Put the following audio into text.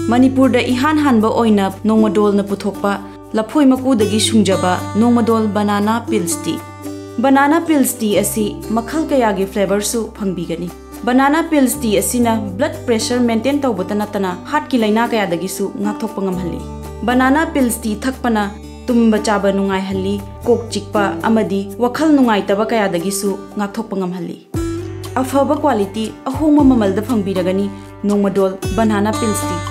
मणिपुर इहान हानबा ओइना नोंगमडोल न पुथोकपा लफोय मकुदगी सुंगजबा नोंगमडोल banana peels tea. Banana peels tea असी मखल कयागी फ्लेवर सु फंगबीगनी। बनाना पिल्स टी असीना ब्लड प्रेशर मेंटेन तौबता नतना हार्ट की लाइना कयादगी सु ngaktokpa ngamhalli। Banana peels tea थकपना तुम्बा चाबा नुंगाइहल्ली, कोक चिकपा अमदी वखल नुंगाइतबा कयादगी सु ngaktokpa ngamhalli। अफबा क्वालिटी अहोंगमा ममलदा फंगबीरगनी नोंगमडोल बनाना पिल्स टी।